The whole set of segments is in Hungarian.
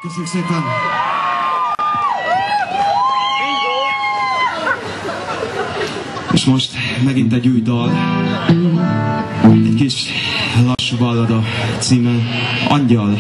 Köszönjük szépen! És most megint egy új dal, egy kis lassú ballada címe Angyal.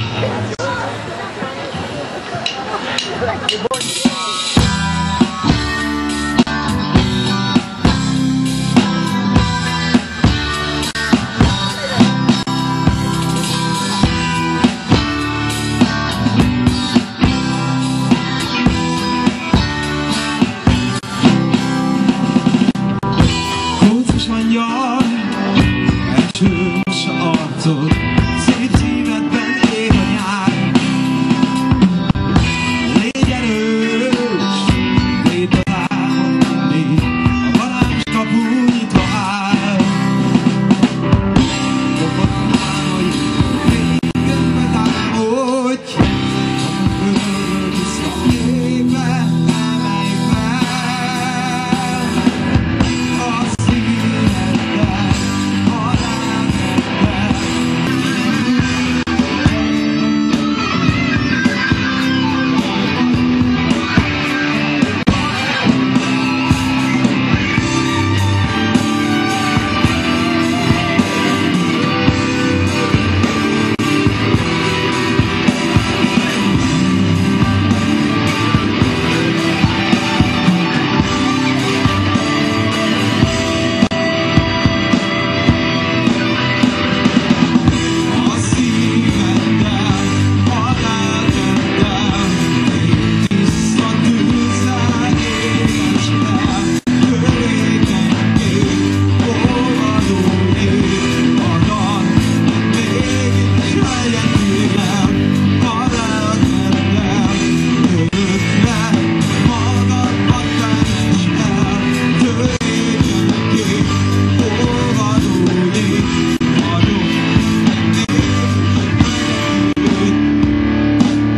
Elsős arcod, szép szívedben ég a nyár. Légy erős, légy találhat mindig, a varázs kapu nyitva áll. Dobott álmai, régen betámodj, a föld tiszta képbe emelj fel. A szíveddel,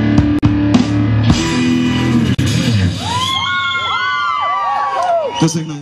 köszönjük.